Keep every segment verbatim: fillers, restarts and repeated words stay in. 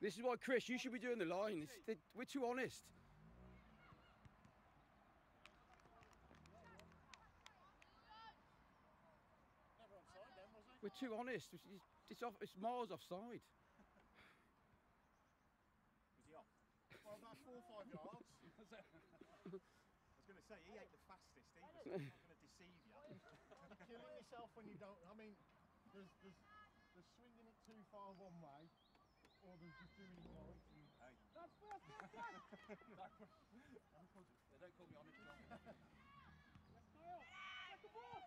This is why, Chris, you should be doing the line. It's, they, we're too honest. Never offside then, was he? We're too honest. It's, it's, off, it's miles offside. Was he off? Well, about four or five yards. I was going to say, he ain't the fastest either, so he's not going to deceive you. You're killing yourself when you don't. I mean, there's, there's, there's swinging it too far one way, or there's just doing it right. Hey. That's first, that's first! They don't call me on it, John. Let's go! Take the ball!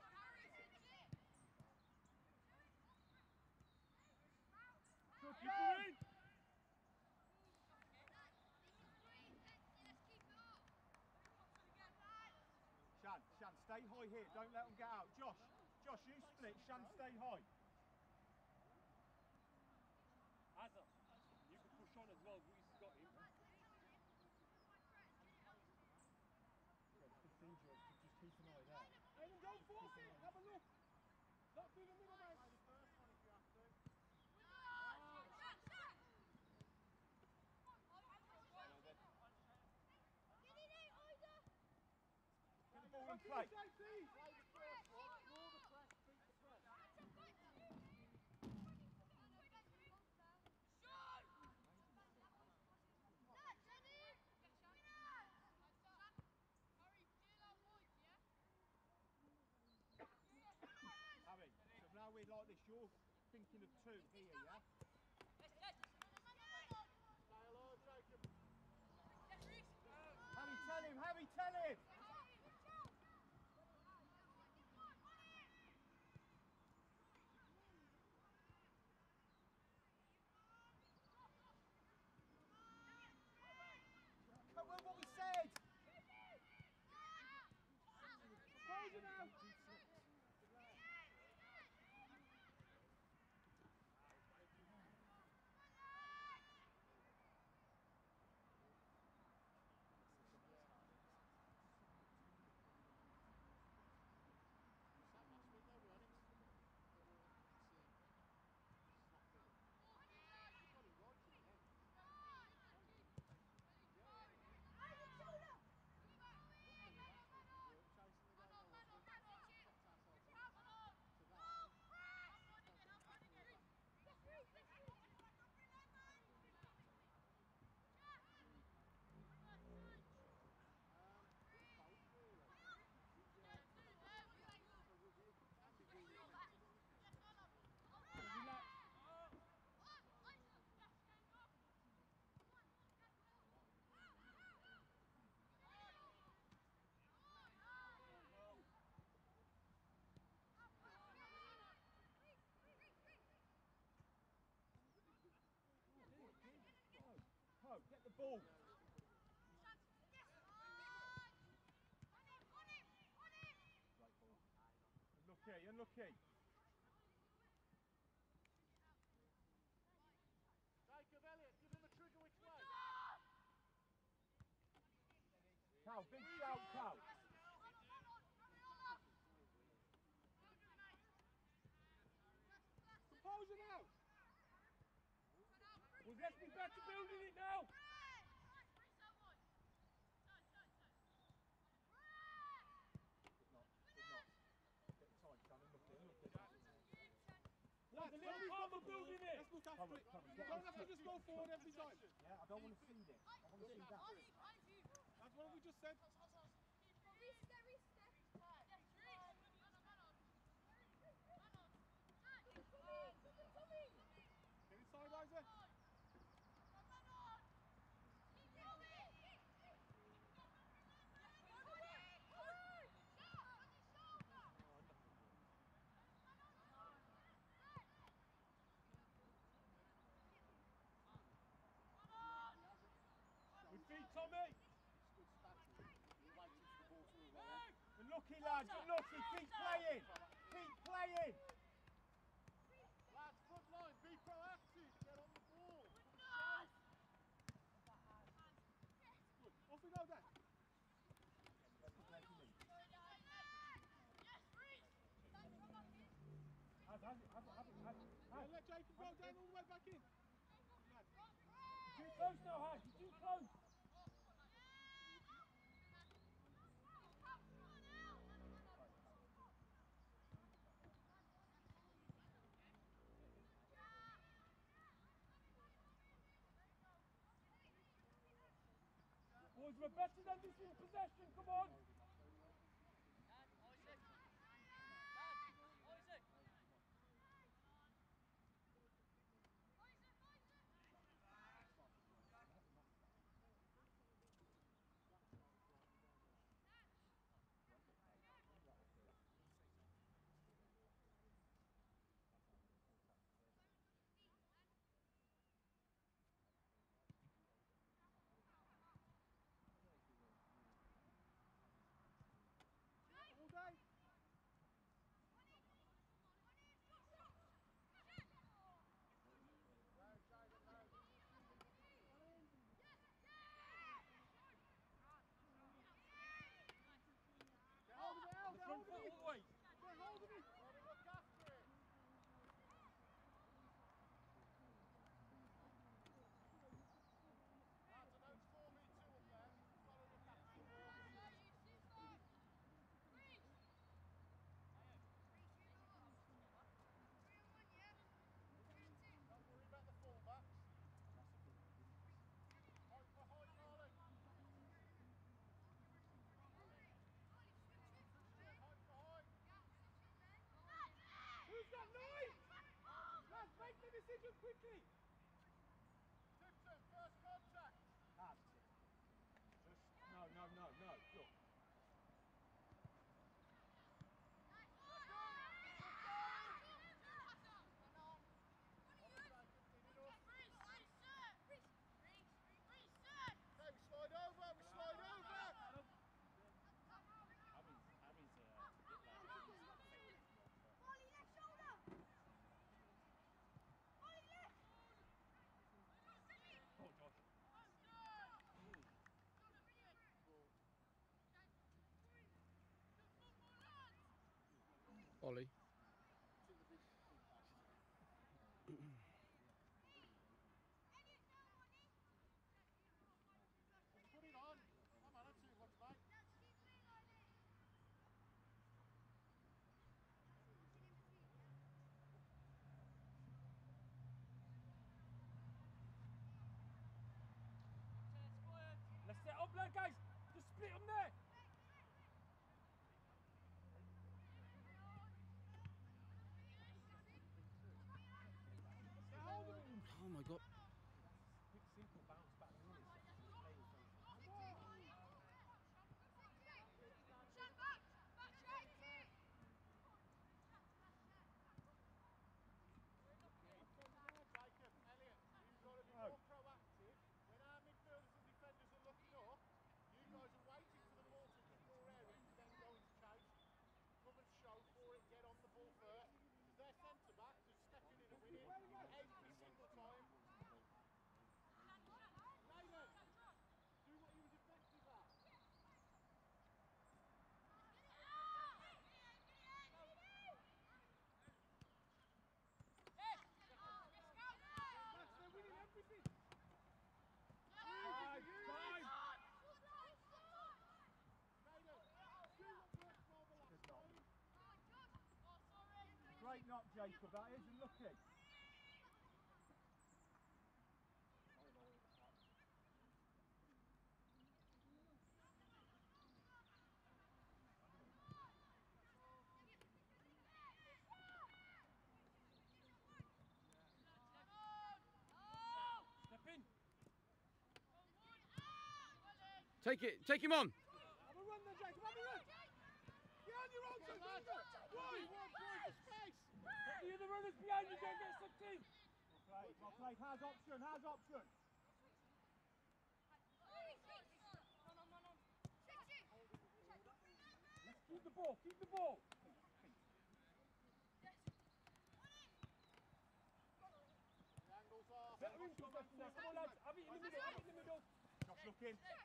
Good, keep going! Shan, Shan, stay high here, don't let them get out. Josh, Josh, you split, Shan, stay high. Azza, you can push on as well, Reece has got him. It's dangerous to just keep an eye there. Hey, don't force it, have a look. Not through the middle, mate. Play the first one if you have to. Get the ball and play. Play the first one, draw the press, beat the press. Harry, so now we're like this, you're thinking of two here, yeah? Stay alert, Jacob. Harry, tell him, Harry, tell him! Come on, what we said! Hold it out! Ho, get the ball. Right ball. Unlucky, unlucky. Jacob Elliott, give him a trigger which way. Cal, big shout, Cal. Compose it out. Well, let's be back to building it now. Lads, a little calmer building it. Let's look after it. You don't have to just go forward every time. Yeah, I don't want to see this. I want to see that. That's what we just said. Get inside, Isaac. Good feet, Tommy! Unlucky, lads, unlucky, keep playing! Keep playing! Lads, front line, be proactive, get on the ball! Good, off we go then! Have it, have it, have it, have it. Let Jacob go down all the way back in. Lads. close now, Haj. You're too close. Boys, we're better than this in possession. Come on. All day. Get hold of it, Al, get hold of it. Always. Get hold of it. Got to look after it. Lads, I know it's four v two up there, but you've got to look after the ball. Don't worry about the fullbacks. Height for height, Carly. Height for height. Who's got nine? Lads, make the decision quickly. two two, first contact. Haj. Just no, no, no, no. Look. Okay, we slide over, we slide over. Abby's, Abby's uh, a bit like. Oh, Josh. Ollie. Put it on. Come on, let's see what's mate. Let's set up there, guys. Just split them there. Get hold of it. Oh my God. Quick, simple bounce back. Come on. Jacob, Elliot, you've got to be more proactive. When our midfielders and defenders are looking up, you guys are waiting for the ball to hit your area to then go into chase. Come and show for it, get on the ball first. Because their centre back just stepping in and winning every single time. Jalen, do what you were defensive at. Lads, they're winning everything. Time, time. Great knock, Jacob. That is unlucky. Step in. Take it. Take him on. Have a run there, Jacob. Have a run. Get on your own, son. Wide, wide, wide, space. Get the other runners behind you. Don't get sucked in. Well played. Well played. Has option. Has option. Let's keep the ball. Keep the ball. The angles are. Better in possession now. Come on, lads. Have it in the middle. Have it in the middle. Josh, look in. Yeah,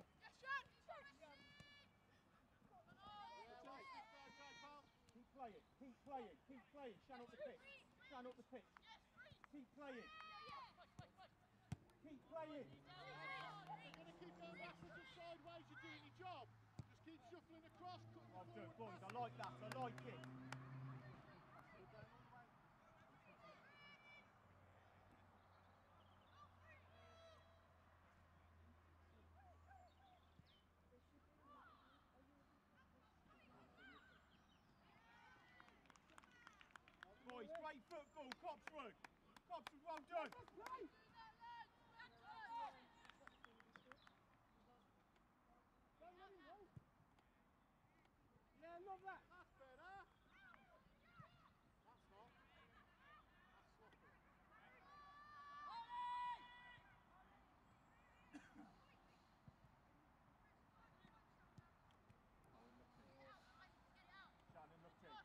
watch this guy, Jacob. Keep playing. Keep playing. Keep playing. Shan up the pitch. Shan up the pitch. Keep playing. Keep playing. boys. I like that. I like it. Boys, great football, Copswood. Copswood, well done. Yeah, love that. That's better. That's not. That's sloppy. Shannon, look in.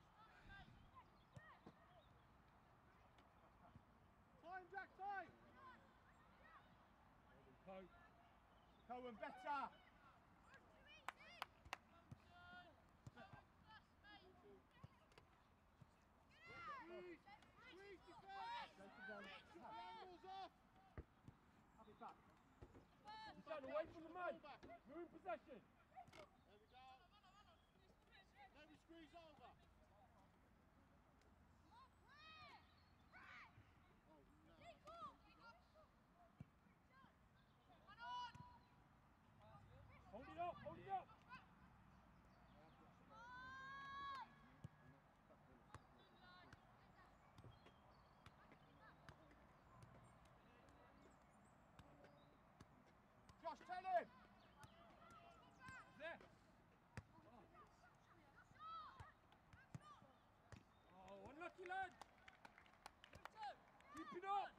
Time, Jack, time. Cohen. Cohen, better. Squeeze, squeeze defence. Take it down. Get the angles off. Have it back. Stand away from the man. You're in possession. There we go. Maybe squeeze over. Hold it up, hold it up. Josh, tell him. There. Oh, unlucky lad. Keep it up.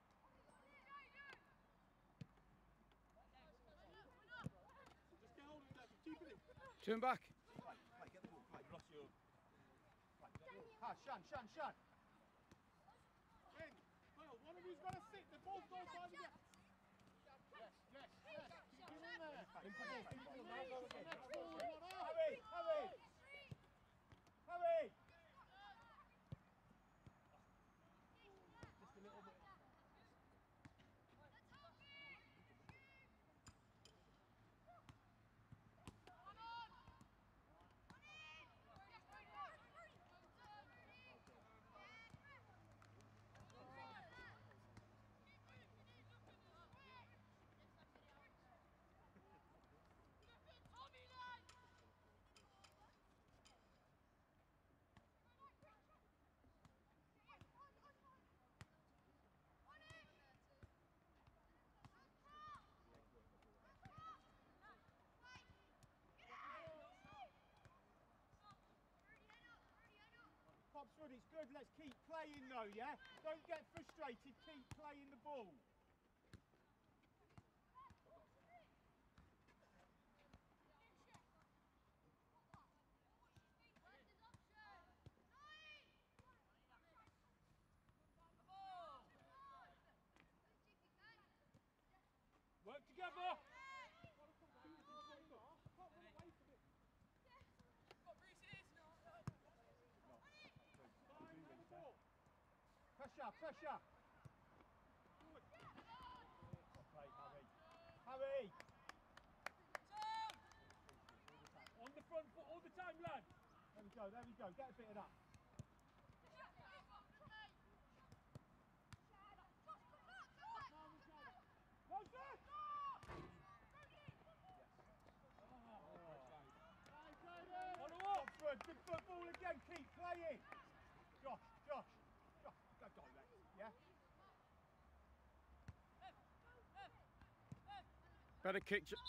Just get hold of it, Lev. Keep it in. Turn back. Right, right, get the ball. Right, you lost your... Right, pass, Shan, Shan, Shan. In. Well, one of you's got to sit. They're both goal side again. Yes, yes, yes. Keep it in there. In for ball, in for ball. Now go again. Next ball, one up. Harry, Harry. Harry. Just a little bit. Copswood, it's good. Let's keep playing though, yeah? Don't get frustrated. Keep playing the ball. Work together. Pressure, pressure. Good. Play, Harry. Harry. On the front foot all the time, lad. There we go, there we go. Get a bit of that. Good, good football again. Keep playing. Josh, Josh, Josh, go direct. Yeah. Better kick. Jo-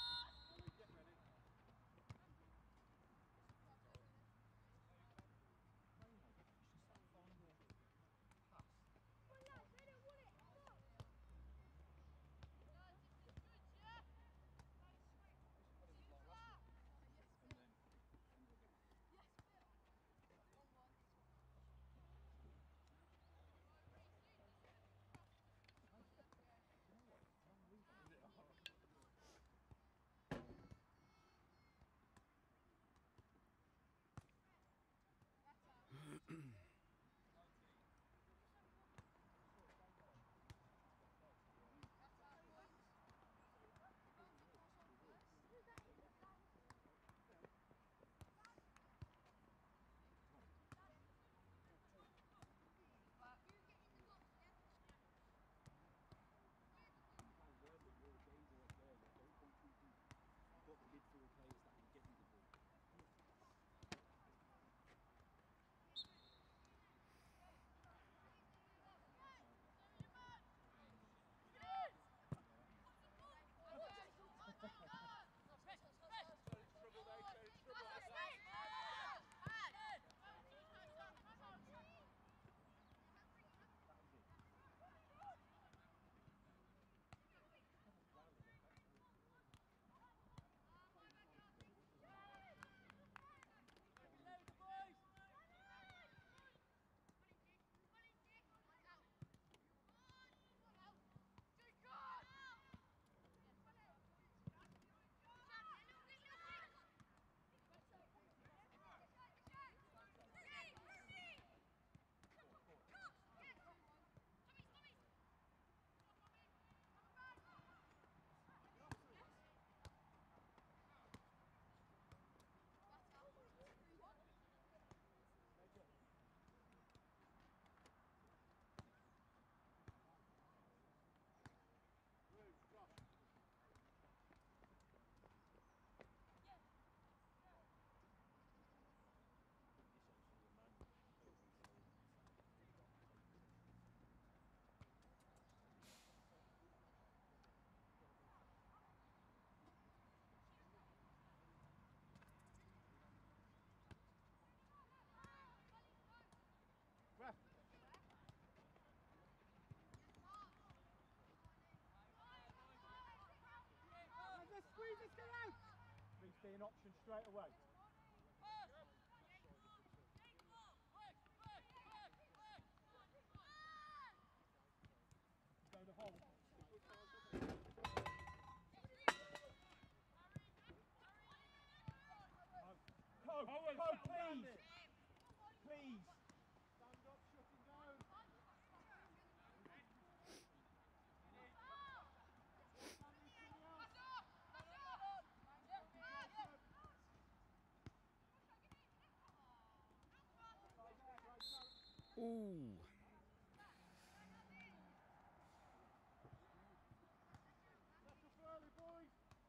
be an option straight away. Go the hole. Go, go, please. Please. Stand up, shutting down. Ooh. Back up early, boys.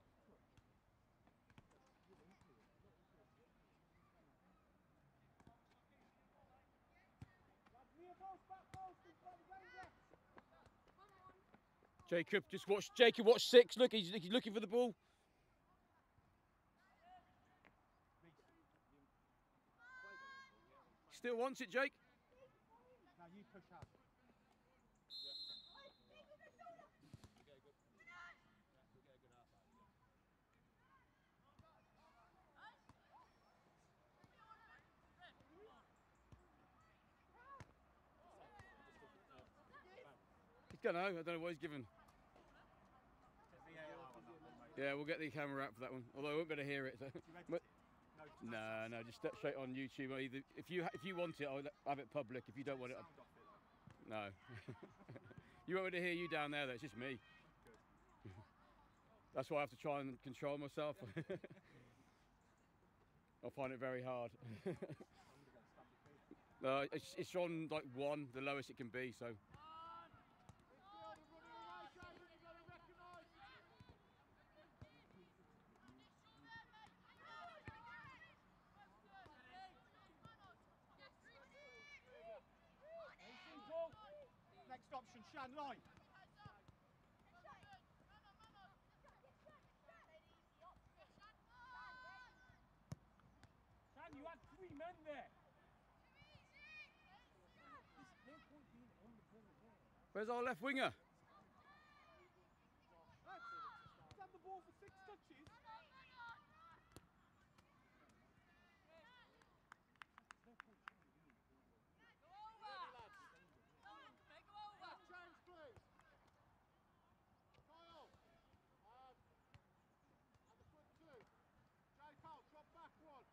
Near post, back post, and play the danger. Jacob, just watch. Jacob, watch six. Look, he's, he's looking for the ball. Still wants it, Jake. Now you push out. He's gonna. I don't know what he's given. Yeah, we'll get the camera out for that one. Although I won't be able to hear it. So. But, no, no, just step straight on YouTube. Either if you if you want it, I'll have it public. If you don't want it, I'll... no. You won't be able to hear you down there. Though. It's just me. That's why I have to try and control myself. I find it very hard. No, it's, it's on like one, the lowest it can be. So. Next option, Shan, line. Shan, you had three men there. Where's our left winger? He's had the ball for six touches. Change, please. Kyle. Um, at the front two. Jake out, drop back one.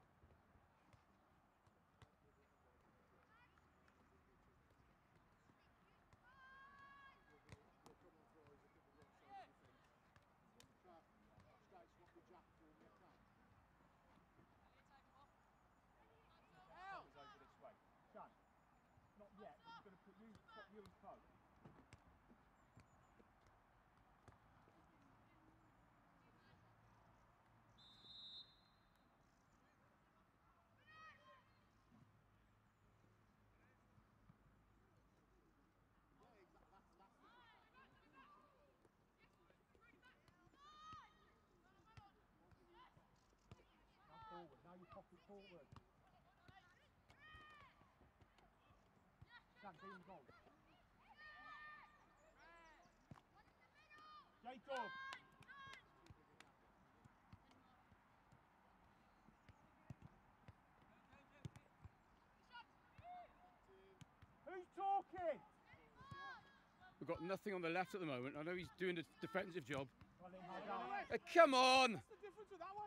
Straight swap with Jack for me, Jack. Out! Over this way. Shan. Not yet, but he's going to put you, put you and Poe. Now forward, now you pop it forward. Shan, be in goal. Jacob! Who's talking? We've got nothing on the left at the moment. I know he's doing the defensive job. Well, in my goal. Uh, come on! What's the difference with that one?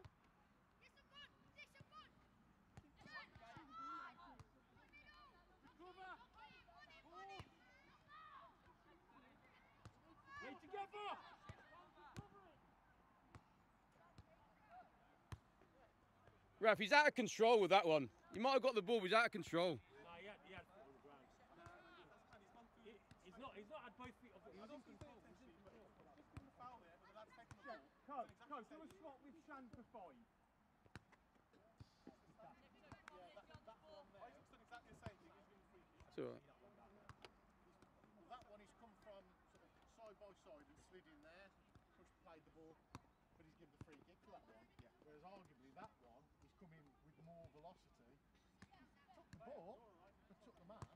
Get together! Ref, he's out of control with that one. He might have got the ball, but he's out of control. No, he had, he had foot on the ground. He, he's not, he's not had both feet off it. He was in control. Go, go, do a swap with Shan for five. It's all right. That one he's come from sort of side by side and slid in there, pushed, played the ball, but he's given the free kick to that one. Yeah. Whereas arguably that one, he's come in with more velocity, took the ball, but took the man.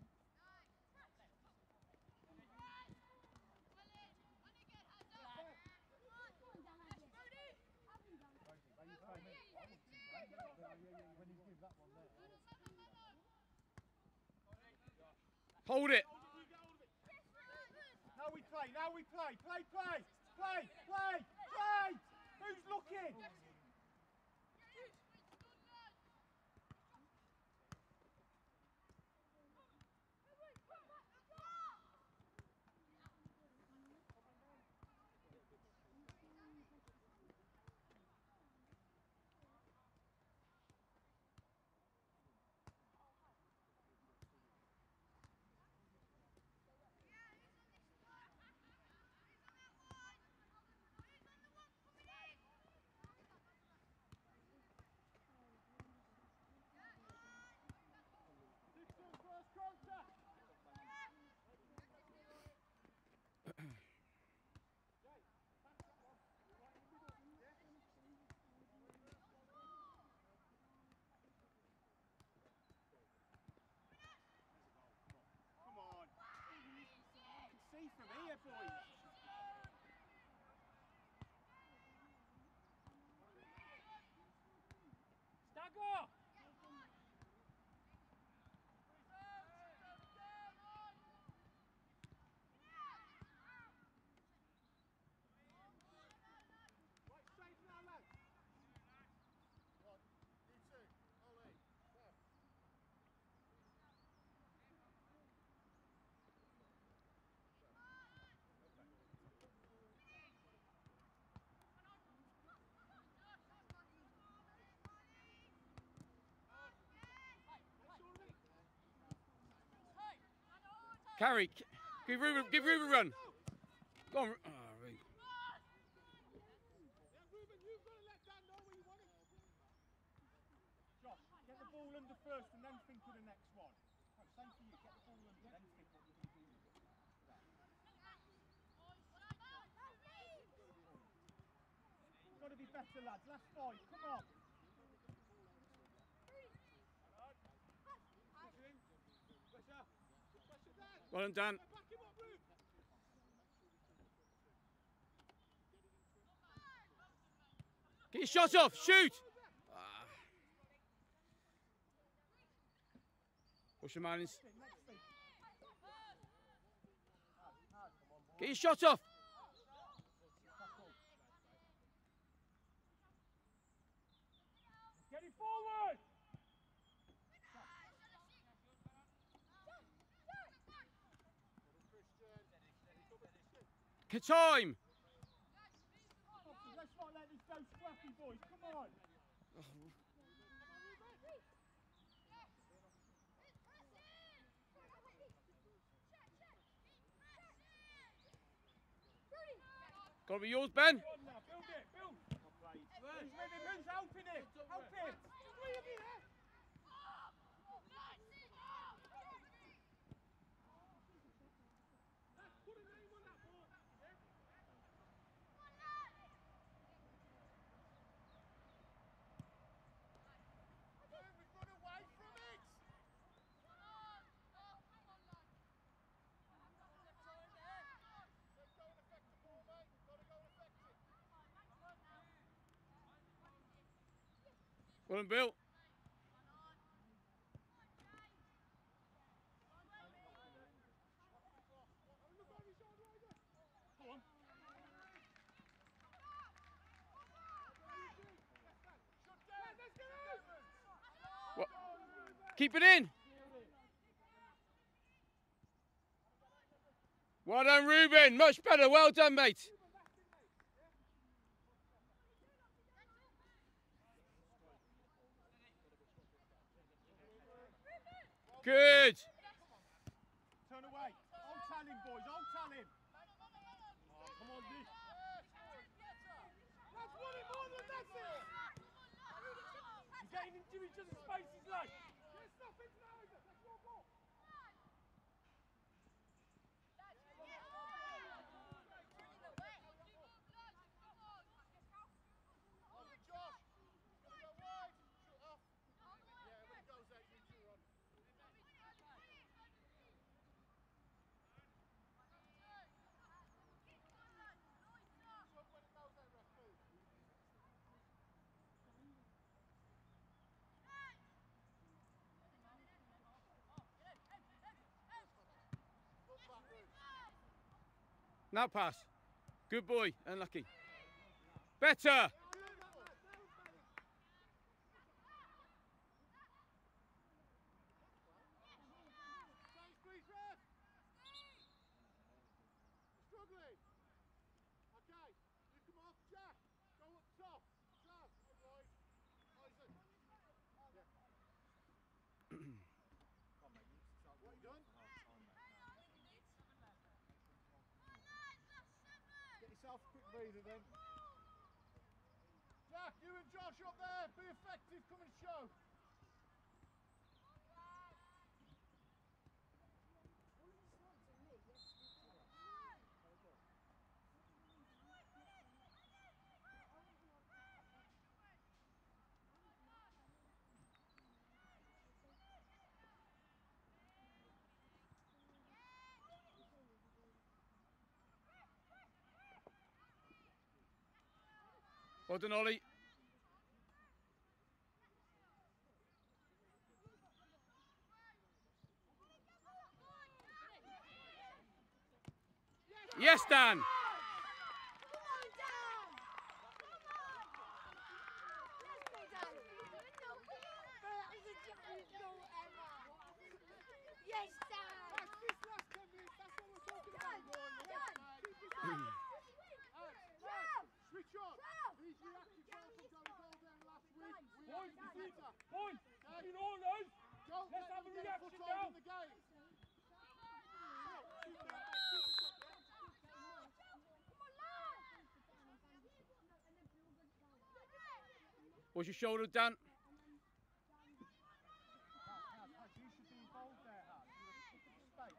Rosie, where you playing in? Hold it. Now we play, now we play, play, play, play, play, play! Who's looking? See from here, boys. Stagger! Right, safe now, lads. One, you two, Ollie, left. Carry. Give Ruben, give Ruben a run. Go on. Oh, Ruben. Yeah, Ruben, you've got to let Dan know where you want it. Josh, get the ball under first and then think of the next one. No, same for you, get the ball under, then think what you're going to do with it. Got to be better, lads. Last five, come on. Well done, Dan. Get your shot off. Shoot. Ah. Push your man in. Get your shot off. Get it forward! Time. Let's not let this go scrappy, boys. Come on. Got to be yours, Ben. Build it, build! Who's with him? Who's helping him? Help him. Three of you there. Put a name on that ball. We've run away from it. Let's go and affect the ball, mate. We've got to go and affect it. Well done, Bill. Go on. What? Keep it in. Well done, Ruben. Much better. Well done, mate. Good. Turn away. I'll tell him, boys. I'll tell him. Oh, come on, Nick. That's one in more than that's it. He's getting into each other's spaces, like. Get stuff into now, Isaac. That's your ball. Josh, go wide. Shoot off. Yeah, when it goes out, you two run. Now pass. Good boy. Unlucky. Better. Struggling. Okay, you come off, Jack. Go up top. Sam, all right. Isaac. Yeah. Come on, mate. You need to start what you done? Get yourself a quick breather then. Jack, you and Josh up there. Be effective. Come and show. Well done, Ollie. Yes, Dan. Yes, Dan. That's this last ten minutes. That's what we're talking about. Go on, Dan. Keep this up. Switch on. These reactions well from Johnny Gold there last week. We are Point, in the centre. point, Okay. in orders. Don't Let's let have them a get a reaction foothold now. in the game. What's your shoulder, Dan? You should be involved there, Hal. You were picking space.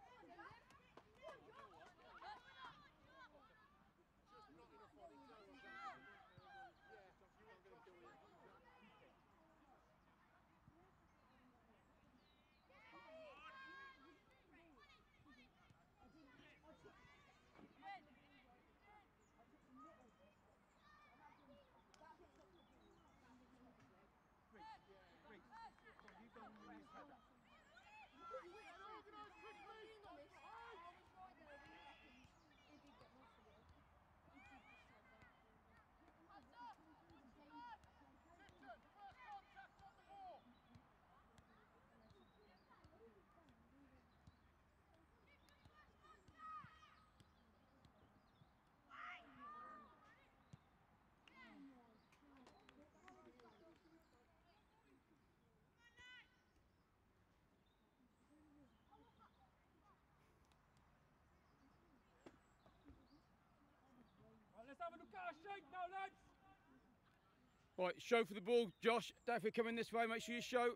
Let's have a look at a shake now, lads. Right, show for the ball, Josh. Don't forget coming this way. Make sure you show.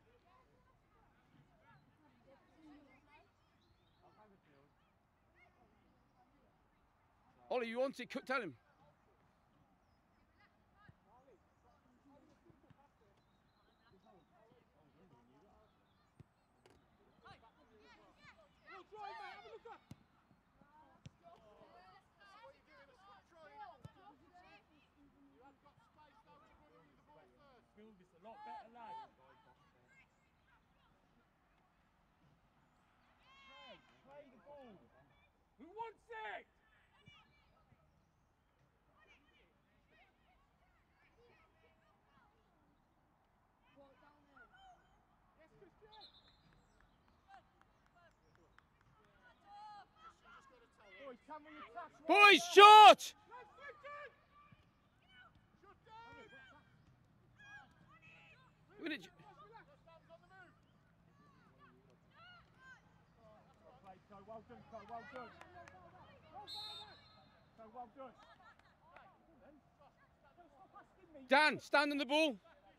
Ollie, you want it? Tell him. We'll try, mate. Have a look at. Build this a lot better, lad. Play, play the ball. Who wants it? Boys, come with your touch. Boys, short! Win it. So well done, so well done. So well done. Dan, stand on the ball.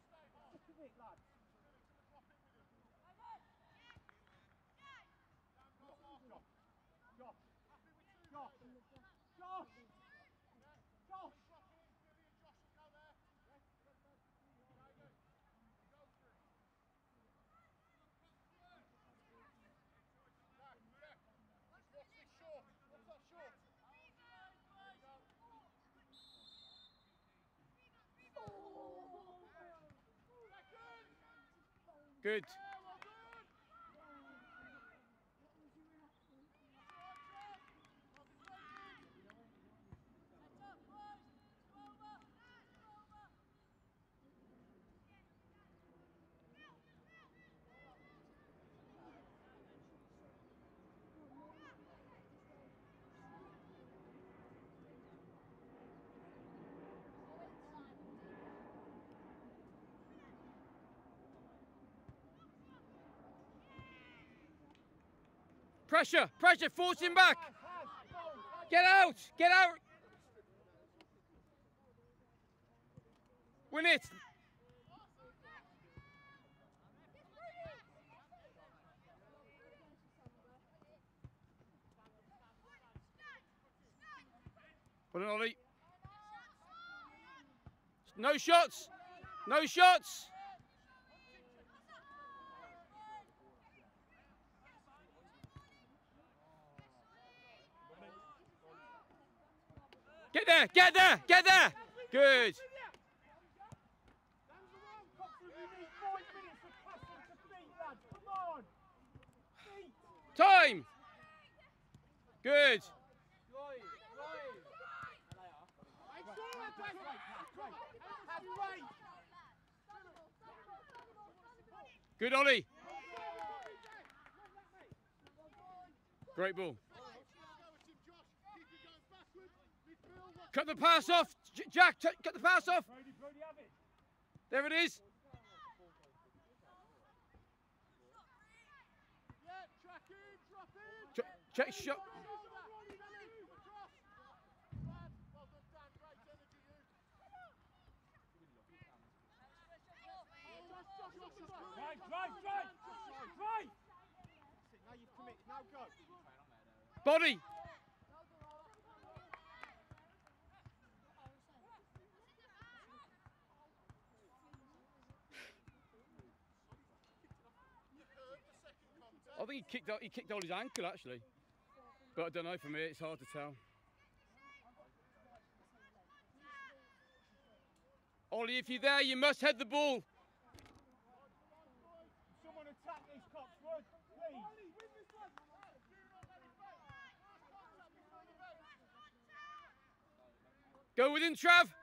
Good. Pressure, pressure, force him back. Get out, get out. Win it. Put it on, Ollie. No shots. No shots. Get there, get there, get there. Good. Time. Good. Good, Ollie. Great ball. Cut the pass off. J Jack, cut the pass off. There it is. Ch check shot. Drive, drive, drive, drive! Now you've committed, now go. Body! I think he kicked out, he kicked out his ankle actually. But I don't know, for me it's hard to tell. Ollie, if you're there, you must head the ball. Someone attack these Cotswood, please. Go within, Trav.